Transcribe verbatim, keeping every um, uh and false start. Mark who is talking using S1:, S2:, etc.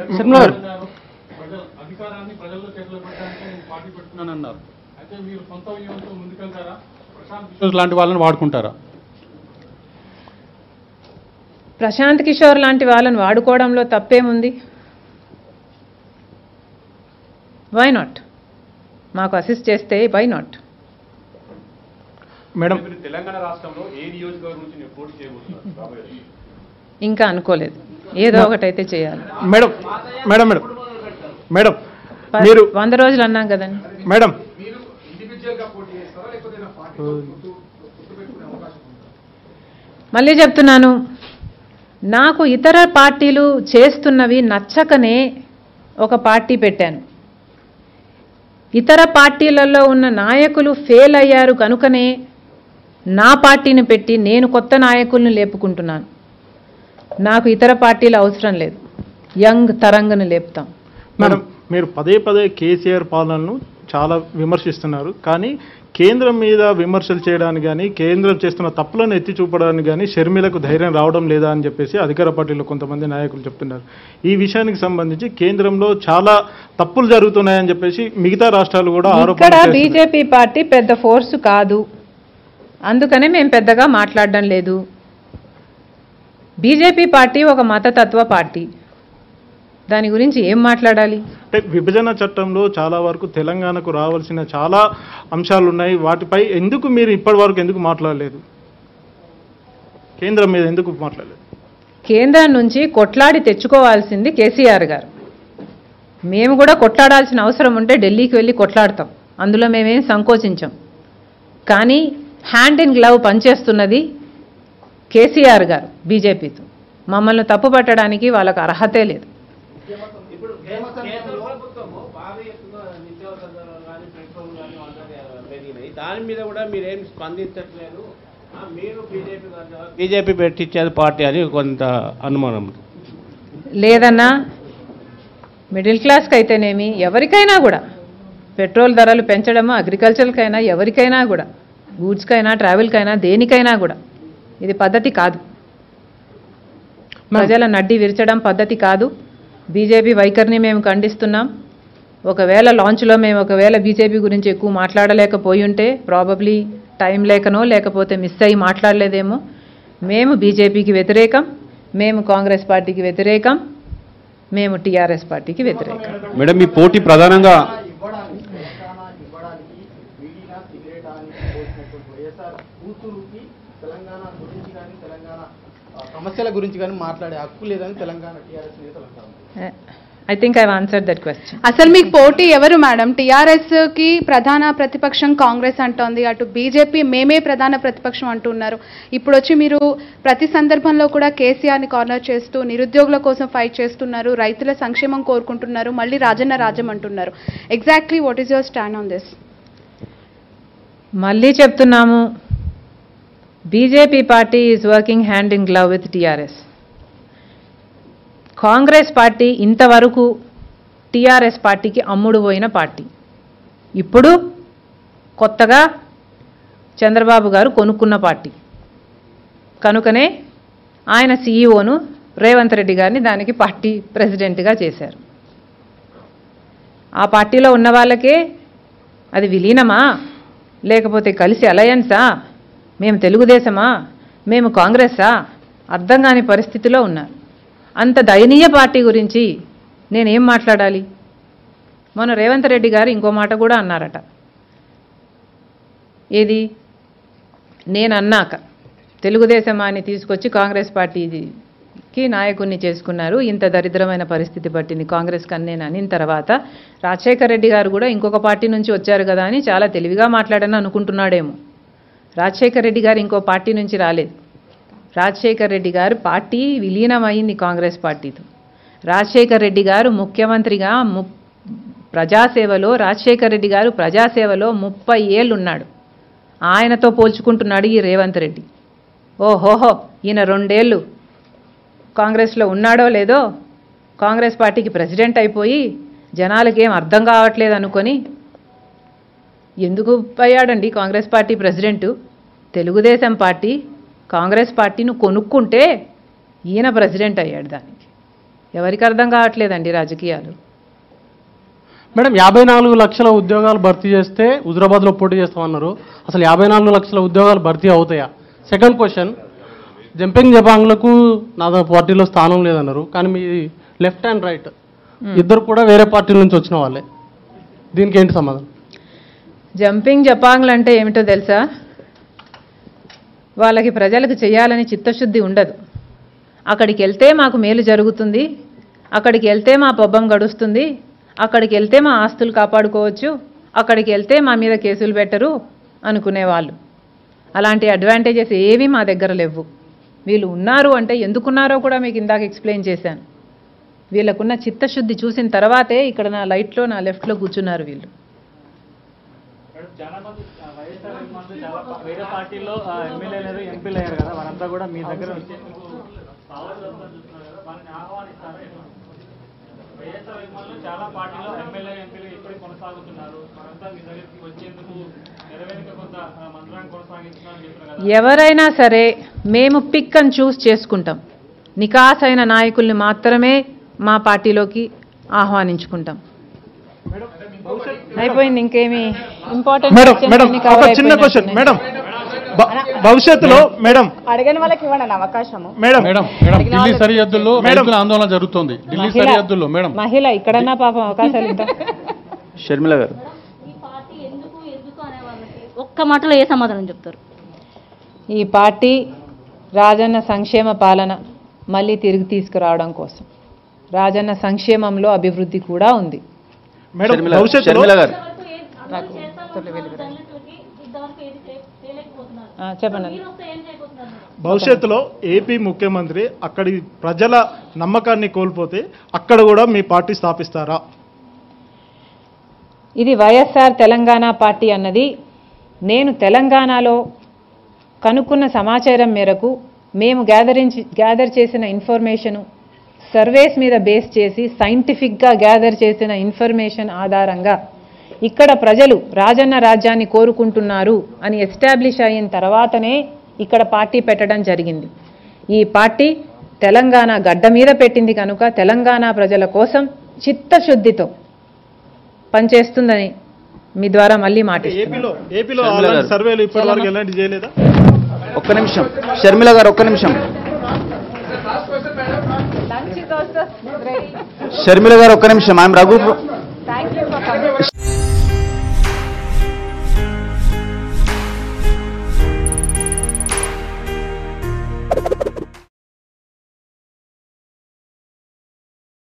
S1: అధికారాన్ని ప్రజల్లో చేతుల్లో పెట్టడానికి నేను పార్టీ పెడుతున్నానన్నారు. అయితే మీరు సొంత వ్యూహంతో ముందుకెళ్తారా? ప్రశాంత్ కిషోర్ లాంటి వాళ్ళని వాడుకుంటారా?
S2: ప్రశాంత్ కిషోర్ లాంటి వాళ్ళని వాడుకోవడంలో తప్పేముంది? Why not? మాకు అసిస్ట్ చేస్తే వై నాట్?
S1: మేడం, తెలంగాణ రాష్ట్రంలో ఏ నియోజకవర్గం నుంచి నేను పోటీ చేయబోతున్నారు?
S2: ఇంకా అనుకోలేదు, ఏదో ఒకటైతే చేయాలి.
S1: మేడం మేడం మేడం మేడం మీరు
S2: వంద రోజులు అన్నాం కదండి
S1: మేడం.
S2: మళ్ళీ చెప్తున్నాను, నాకు ఇతర పార్టీలు చేస్తున్నవి నచ్చకనే ఒక పార్టీ పెట్టాను. ఇతర పార్టీలలో ఉన్న నాయకులు ఫెయిల్ అయ్యారు కనుకనే నా పార్టీని పెట్టి నేను కొత్త నాయకులను లేపుకుంటున్నాను. నాకు ఇతర పార్టీలు అవసరం లేదు, యంగ్ తరంగను లేపుతాం.
S1: మేడం, మీరు పదే పదే కేసీఆర్ పాలనను చాలా విమర్శిస్తున్నారు, కానీ కేంద్రం మీద విమర్శలు చేయడానికి కానీ కేంద్రం చేస్తున్న తప్పులను ఎత్తి చూపడానికి కానీ షర్మిలకు ధైర్యం రావడం లేదా అని చెప్పేసి అధికార పార్టీలో కొంతమంది నాయకులు చెప్తున్నారు. ఈ విషయానికి సంబంధించి కేంద్రంలో చాలా తప్పులు జరుగుతున్నాయని చెప్పేసి మిగతా రాష్ట్రాలు కూడా ఆరోపణలు చేస్తున్నాయి.
S2: బీజేపీ పార్టీ పెద్ద ఫోర్సు కాదు, అందుకనే మేము పెద్దగా మాట్లాడడం లేదు. బీజేపీ పార్టీ ఒక మతతత్వ పార్టీ, దాని గురించి ఏం మాట్లాడాలి?
S1: అంటే విభజన చట్టంలో చాలా వరకు తెలంగాణకు రావాల్సిన చాలా అంశాలు ఉన్నాయి, వాటిపై ఎందుకు మీరు ఇప్పటి వరకు ఎందుకు మాట్లాడలేదు? కేంద్రం మీద ఎందుకు మాట్లాడలేదు?
S2: కేంద్రం నుంచి కొట్లాడి తెచ్చుకోవాల్సింది కేసీఆర్ గారు. మేము కూడా కొట్లాడాల్సిన అవసరం ఉంటే ఢిల్లీకి వెళ్ళి కొట్లాడతాం, అందులో మేమేం సంకోచించాం. కానీ హ్యాండ్ ఇన్ గ్లవ్ పనిచేస్తున్నది కేసీఆర్ గారు బీజేపీతో. మమ్మల్ని తప్పు పట్టడానికి వాళ్ళకు అర్హతే లేదు.
S3: దాని మీద కూడా మీరేం స్పందించట్లేదు. మీరు బీజేపీ బీజేపీ పెట్టించేది పార్టీ అని కొంత అనుమానం
S2: లేదన్నా. మిడిల్ క్లాస్కి అయితేనేమి, ఎవరికైనా కూడా పెట్రోల్ ధరలు పెంచడము, అగ్రికల్చర్కైనా ఎవరికైనా కూడా, గూడ్స్కైనా ట్రావెల్కైనా దేనికైనా కూడా ఇది పద్ధతి కాదు. ప్రజల నడ్డి విరచడం పద్ధతి కాదు. బీజేపీ వైఖరిని మేము ఖండిస్తున్నాం. ఒకవేళ లాంచ్లో మేము ఒకవేళ బీజేపీ గురించి ఎక్కువ మాట్లాడలేకపోయి ఉంటే ప్రాబబ్లీ టైం లేకనో లేకపోతే మిస్ అయ్యి మాట్లాడలేదేమో. మేము బీజేపీకి వ్యతిరేకం, మేము కాంగ్రెస్ పార్టీకి వ్యతిరేకం, మేము టీఆర్ఎస్ పార్టీకి వ్యతిరేకం.
S4: మేడం, మీ పోటీ ప్రధానంగా
S5: సమస్యల గురించి కానీ మాట్లాడే హక్కు లేదని తెలంగాణ టీఆర్ఎస్ నేతలు అంటారు.
S2: I think I answered that question.
S6: అసలు మీకు పోటీ ఎవరు మేడం? టీఆర్ఎస్ కి ప్రధాన ప్రతిపక్షం కాంగ్రెస్ అంటోంది, అటు బీజేపీ మేమే ప్రధాన ప్రతిపక్షం అంటున్నారు. ఇప్పుడు వచ్చి మీరు ప్రతి సందర్భంలో కూడా కేసీఆర్ని కార్నర్ చేస్తూ నిరుద్యోగుల కోసం ఫైట్ చేస్తున్నారు, రైతుల సంక్షేమం కోరుకుంటున్నారు, మళ్ళీ రాజన్న రాజ్యం అంటున్నారు. Exactly what is your stand on this?
S2: మళ్ళీ చెప్తున్నాము, BJP party is working hand in glove with TRS. Congress party ఇంతవరకు టీఆర్ఎస్ పార్టీకి అమ్ముడు పోయిన పార్టీ. ఇప్పుడు కొత్తగా చంద్రబాబు గారు కొనుక్కున్న పార్టీ కనుకనే ఆయన సీఈఓను రేవంత్ రెడ్డి గారిని దానికి పార్టీ ప్రెసిడెంట్గా చేశారు. ఆ పార్టీలో ఉన్న వాళ్ళకే అది విలీనమా, లేకపోతే కలిసి అలయన్సా, మేము తెలుగుదేశమా, మేము కాంగ్రెస్సా అర్థం కాని పరిస్థితిలో ఉన్నారు. అంత దయనీయ పార్టీ గురించి నేనేం మాట్లాడాలి? మొన్న రేవంత్ రెడ్డి గారు ఇంకో మాట కూడా అన్నారట. ఏది? నేను అన్నాక తెలుగుదేశమాన్ని తీసుకొచ్చి కాంగ్రెస్ పార్టీకి నాయకుడిని చేసుకున్నారు, ఇంత దరిద్రమైన పరిస్థితి పట్టింది కాంగ్రెస్ కన్నేను అనిన తర్వాత రాజశేఖర్ రెడ్డి గారు కూడా ఇంకొక పార్టీ నుంచి వచ్చారు కదా అని చాలా తెలివిగా మాట్లాడని అనుకుంటున్నాడేమో. రాజశేఖర్ రెడ్డి గారు ఇంకో పార్టీ నుంచి రాలేదు. రాజశేఖర్ రెడ్డి గారు పార్టీ విలీనమైంది కాంగ్రెస్ పార్టీతో. రాజశేఖర్ రెడ్డి గారు ముఖ్యమంత్రిగా ము ప్రజాసేవలో రాజశేఖర్ రెడ్డి గారు ప్రజాసేవలో ముప్పై ఏళ్ళు ఉన్నాడు. ఆయనతో పోల్చుకుంటున్నాడు ఈ రేవంత్ రెడ్డి. ఓహోహో, ఈయన రెండేళ్ళు కాంగ్రెస్లో ఉన్నాడో లేదో కాంగ్రెస్ పార్టీకి ప్రెసిడెంట్ అయిపోయి జనాలకేం అర్థం కావట్లేదు అనుకొని ఎందుకు అయ్యాడండి Congress party president? Telugu Desam party Congress పార్టీని కొనుక్కుంటే ఈయన ప్రెసిడెంట్ అయ్యాడు దానికి. ఎవరికి అర్థం కావట్లేదండి రాజకీయాలు.
S7: మేడం యాభై నాలుగు లక్షల ఉద్యోగాలు భర్తీ చేస్తే హుజరాబాద్లో పోటీ చేస్తామన్నారు. అసలు యాభై నాలుగు లక్షల ఉద్యోగాలు భర్తీ అవుతాయా? సెకండ్ క్వశ్చన్, జంపింగ్ జపాంగ్లకు నా పార్టీలో స్థానం లేదన్నారు, కానీ మీ లెఫ్ట్ అండ్ రైట్ ఇద్దరు కూడా వేరే పార్టీ నుంచి వచ్చిన వాళ్ళే, దీనికి ఏంటి సమాధానం?
S2: జంపింగ్ జపాంగ్లు అంటే ఏమిటో తెలుసా? వాళ్ళకి ప్రజలకు చేయాలని చిత్తశుద్ధి ఉండదు. అక్కడికి వెళ్తే మాకు మేలు జరుగుతుంది, అక్కడికి వెళ్తే మా పబ్బం గడుస్తుంది, అక్కడికి వెళ్తే మా ఆస్తులు కాపాడుకోవచ్చు, అక్కడికి వెళ్తే మా మీద కేసులు పెట్టరు అనుకునేవాళ్ళు. అలాంటి అడ్వాంటేజెస్ ఏవి మా దగ్గర లేవు. వీళ్ళు ఉన్నారు అంటే ఎందుకున్నారో కూడా మీకు ఇందాక ఎక్స్ప్లెయిన్ చేశాను. వీళ్ళకున్న చిత్తశుద్ధి చూసిన తర్వాతే ఇక్కడ నా లైట్లో నా లెఫ్ట్లో కూర్చున్నారు వీళ్ళు.
S1: చాలా మంది వైఎస్ఆర్ అభిమానులు చాలా వేరే పార్టీల్లో ఎమ్మెల్యే లేరు, ఎంపీలు అయ్యారు కదా, వారంతా కూడా మీ దగ్గర వచ్చేందుకు వారిని ఆహ్వానిస్తారు. వైఎస్ఆర్ అభిమానులు చాలా పార్టీలో ఎమ్మెల్యే ఎంపీలు ఇప్పటికి కొనసాగుతున్నారు, వారంతా మీ దగ్గరికి వచ్చేందుకు నెరవేరిక కొంత మంత్రాన్ని కొనసాగిస్తున్నారు చెప్తున్నారు కదా.
S2: ఎవరైనా సరే మేము పిక్ అండ్ చూస్ చేసుకుంటాం. నికాసైన నాయకుల్ని మాత్రమే మా పార్టీలోకి ఆహ్వానించుకుంటాం. అయిపోయింది, ఇంకేమి ఇంపార్టెంట్
S1: మేడం మేడం ఒక చిన్న క్వశ్చన్ మేడం, భవిష్యత్తులో మేడం
S8: అడగని వాళ్ళకి ఇవ్వండి అవకాశము.
S1: మేడం
S4: మేడం మేడం ఢిల్లీ సరిహద్దుల్లో రైతుల ఆందోళన జరుగుతోంది. ఢిల్లీ సరిహద్దుల్లో మేడం
S2: మహిళ ఇక్కడన్నా పాపం అవకాశాలు ఇద్దాం.
S9: షర్మిల గారు
S8: ఒక్క మాటలో ఏ సమాధానం చెప్తారు?
S2: ఈ పార్టీ రాజన్న సంక్షేమ పాలన మళ్ళీ తిరిగి తీసుకురావడం కోసం. రాజన్న సంక్షేమంలో అభివృద్ధి కూడా ఉంది.
S1: మేడం భవిష్యత్తులో
S2: చెప్పండి.
S1: భవిష్యత్తులో ఏపీ ముఖ్యమంత్రి అక్కడి ప్రజల నమ్మకాన్ని కోల్పోతే అక్కడ కూడా మీ పార్టీ స్థాపిస్తారా?
S2: ఇది వైఎస్ఆర్ తెలంగాణ పార్టీ అన్నది నేను తెలంగాణలో కనుక్కున్న సమాచారం మేరకు మేము గ్యాదరించి గ్యాదర్ చేసిన ఇన్ఫర్మేషను, సర్వేస్ మీద బేస్ చేసి సైంటిఫిక్గా గ్యాదర్ చేసిన ఇన్ఫర్మేషన్ ఆధారంగా ఇక్కడ ప్రజలు రాజన్న రాజ్యాన్ని కోరుకుంటున్నారు అని ఎస్టాబ్లిష్ అయిన తర్వాతనే ఇక్కడ పార్టీ పెట్టడం జరిగింది. ఈ పార్టీ తెలంగాణ గడ్డ మీద పెట్టింది కనుక తెలంగాణ ప్రజల కోసం చిత్తశుద్ధితో పనిచేస్తుందని మీ ద్వారా మళ్ళీ మాట్లాడుతున్నాను.
S1: ఏపీలో సర్వేలు ఇప్పటివరకు ఎలాంటి చేయలేదా?
S9: ఒక్క నిమిషం షర్మిల గారు, ఒక్క నిమిషం షర్మిల గారు ఒక్క నిమిషం. ఐఎమ్ రఘు